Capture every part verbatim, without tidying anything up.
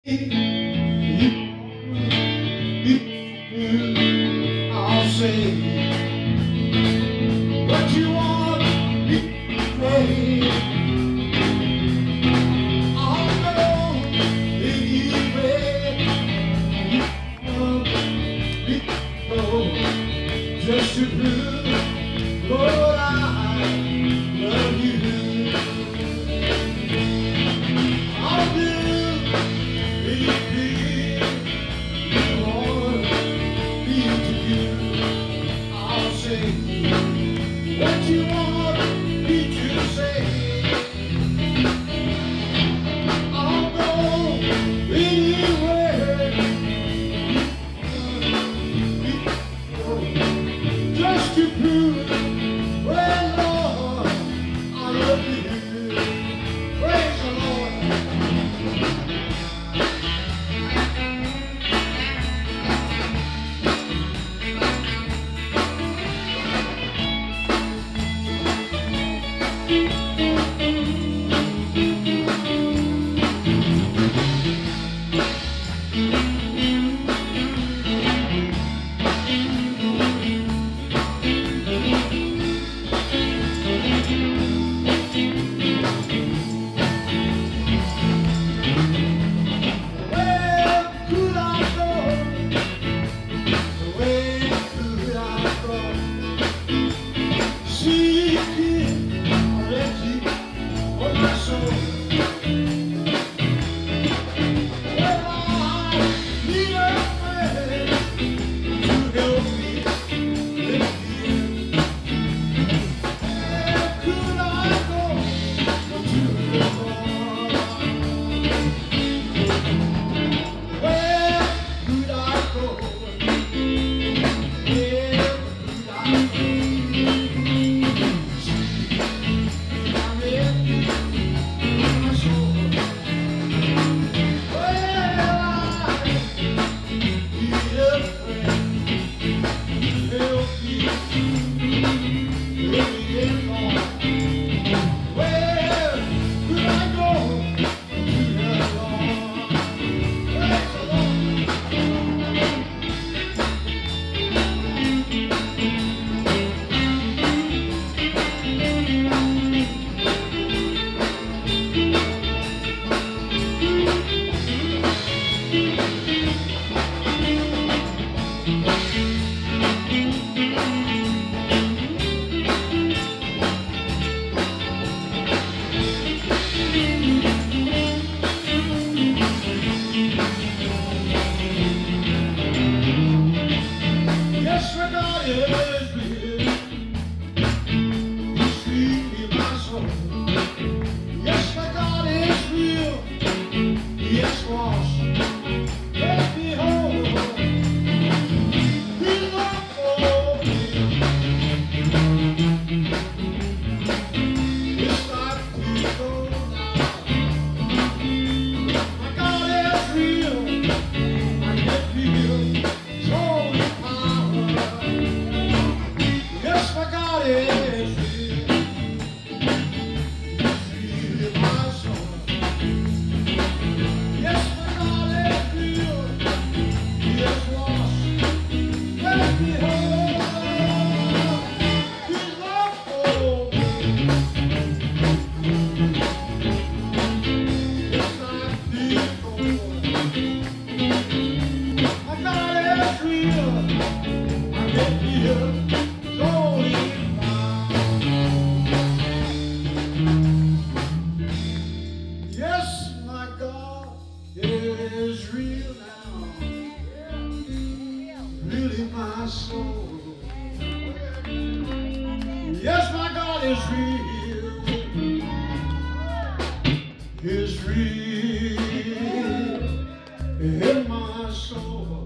I'll say what you want me to say. I'll go anywhere you want me to go, just to prove, Lord, I love you. I'll do anything you want me to do. I'll say what you want me to say. I'll go anywhere you want me to go, just to prove, well, Lord, I love you. Praise the Lord. Yes, my God is real, is real in my soul.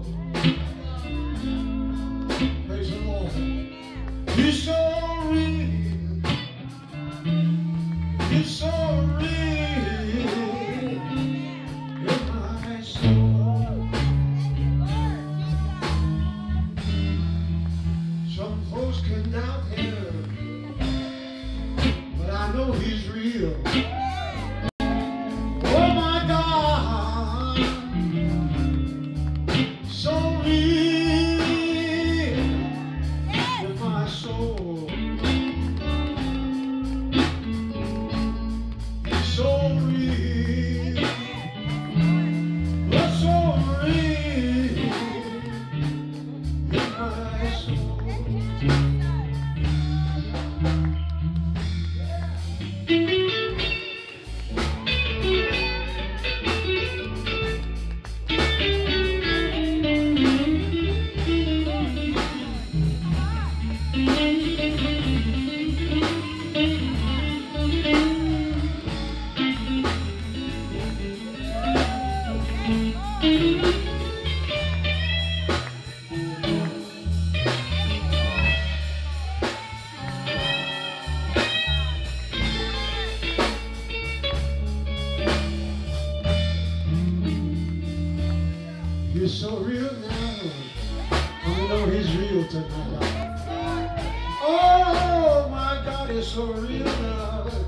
Praise the Lord. He's so real, he's so real in my soul. Some folks can doubt him, He's so real now. I know he's real tonight. Oh my God, he's so real now.